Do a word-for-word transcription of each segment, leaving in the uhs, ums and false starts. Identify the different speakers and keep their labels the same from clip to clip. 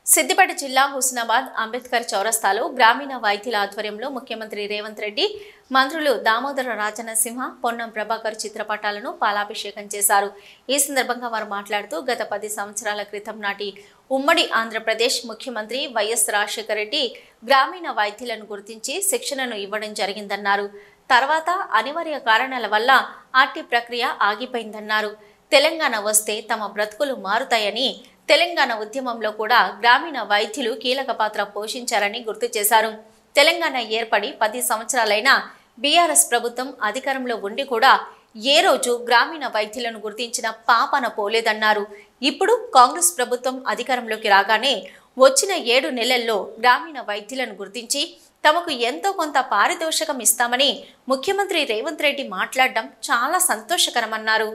Speaker 1: సిద్దిపేట జిల్లా హుస్నాబాద్ అంబేద్కర్ చౌరస్తాలో గ్రామీణ వైద్యుల ఆధ్వర్యంలో ముఖ్యమంత్రి రేవంత్ రెడ్డి మంత్రులు దామోదర రాజనరసింహ పొన్నం ప్రభాకర్ చిత్రపటాలను పాలాభిషేకం చేశారు। ఈ సందర్భంగా వారు మాట్లాడుతూ గత పది సంవత్సరాల క్రితం నాటి ఉమ్మడి ఆంధ్రప్రదేశ్ ముఖ్యమంత్రి వైఎస్ రాజశేఖర రెడ్డి గ్రామీణ వైద్యులను గుర్తించి శిక్షణను ఇవ్వడం జరిగిందన్నారు। తర్వాత అనివార్య కారణాల వల్ల ఆర్టీ ప్రక్రియ ఆగిపోయిందన్నారు। తెలంగాణ వస్తే తమ బ్రతుకులు మారుతాయని తెలంగాణ ఉద్యమంలో కూడా గ్రామీణ వైద్యులు కీలక పాత్ర పోషించారని గుర్తు చేశారు। తెలంగాణ ఏర్పడి పది సంవత్సరాలైన బీఆర్ఎస్ ప్రభుత్వం అధికారంలో ఉండి కూడా ఏ రోజు గ్రామీణ వైద్యులను గుర్తించిన పాపన పోలేదన్నారు। ఇప్పుడు కాంగ్రెస్ ప్రభుత్వం అధికారంలోకి రాగానే వచ్చిన ఏడు నెలల్లో గ్రామీణ వైద్యులను గుర్తించి తమకు ఎంతో కొంత పారితోషికం ఇస్తామని ముఖ్యమంత్రి రేవంత్ రెడ్డి మాట్లాడడం చాలా సంతోషకరమన్నారు।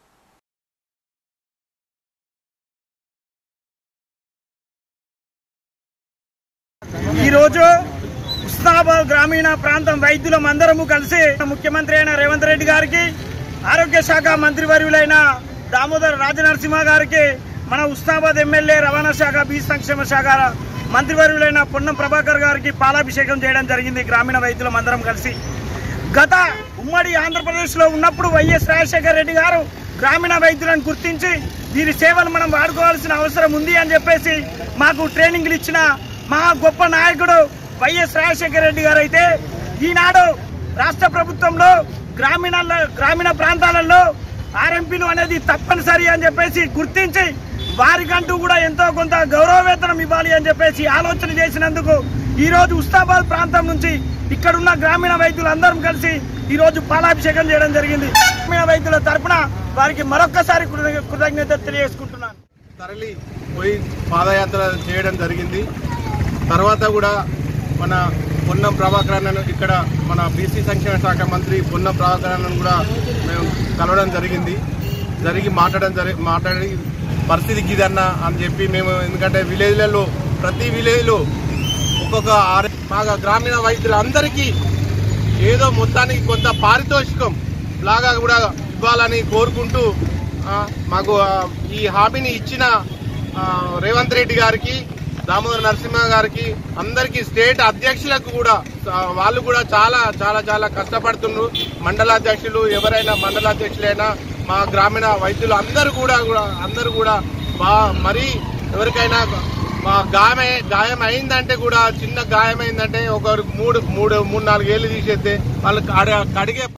Speaker 2: ఈ రోజు హుస్నాబాద్ గ్రామీణ ప్రాంతం వైద్యులం అందరము కలిసి ముఖ్యమంత్రి అయిన రేవంత్ రెడ్డి గారికి, ఆరోగ్య శాఖ మంత్రివర్యులైన దామోదర రాజనరసింహ గారికి, మన హుస్నాబాద్ ఎమ్మెల్యే రవాణా శాఖ బీ సంక్షేమ శాఖ మంత్రివర్యులైన పొన్నం ప్రభాకర్ గారికి పాలాభిషేకం చేయడం జరిగింది। గ్రామీణ వైద్యులం అందరం కలిసి గత ఉమ్మడి ఆంధ్రప్రదేశ్ లో ఉన్నప్పుడు వైఎస్ రాజశేఖర రెడ్డి గారు గ్రామీణ వైద్యులను గుర్తించి వీరి సేవలు మనం వాడుకోవాల్సిన అవసరం ఉంది అని చెప్పేసి మాకు ట్రైనింగ్లు ఇచ్చిన మహా గొప్ప నాయకుడు వైఎస్ రాజశేఖర రెడ్డి గారు అయితే ఈనాడు రాష్ట్ర ప్రభుత్వంలో గ్రామీణ గ్రామీణ ప్రాంతాలలో ఆర్ఎంపీలు అనేది తప్పనిసరి అని చెప్పేసి గుర్తించి వారికంటూ కూడా ఎంతో కొంత గౌరవ వేతనం ఇవ్వాలి అని చెప్పేసి ఆలోచన చేసినందుకు ఈ రోజు హుస్నాబాద్ ప్రాంతం నుంచి ఇక్కడున్న గ్రామీణ వైద్యులు అందరం కలిసి ఈ రోజు పాలాభిషేకం చేయడం జరిగింది। గ్రామీణ వైద్యుల తరఫున వారికి మరొక్కసారి కృతజ్ఞత తెలియజేసుకుంటున్నాను।
Speaker 3: తరలి పోయి పాదయాత్ర చేయడం జరిగింది। తర్వాత కూడా మన పొన్నం ప్రభాకర్ అన్నను ఇక్కడ మన బీసీ సంక్షేమ శాఖ మంత్రి పొన్నం ప్రభాకర్ అన్నను కూడా మేము కలవడం జరిగింది జరిగి మాట్లాడడం జరి మాట్లాడి పరిస్థితికి ఇదన్న అని చెప్పి మేము, ఎందుకంటే విలేజ్లలో ప్రతి విలేజ్లో ఒక్కొక్క ఆరు బాగా గ్రామీణ వైద్యులందరికీ ఏదో మొత్తానికి కొంత పారితోషికం లాగా కూడా ఇవ్వాలని కోరుకుంటూ మాకు ఈ హామీని ఇచ్చిన రేవంత్ రెడ్డి గారికి, దామోదర నరసింహ గారికి, అందరికీ స్టేట్ అధ్యక్షులకు కూడా వాళ్ళు కూడా చాలా చాలా చాలా కష్టపడుతున్నారు। మండలాధ్యక్షులు ఎవరైనా మండలాధ్యక్షులైనా మా గ్రామీణ వైద్యులు అందరూ కూడా అందరూ కూడా మరీ ఎవరికైనా గాయమై గాయం అయిందంటే కూడా చిన్న గాయం అయిందంటే ఒకరికి మూడు మూడు మూడు నాలుగు ఏళ్ళు తీసేస్తే వాళ్ళకి కడిగే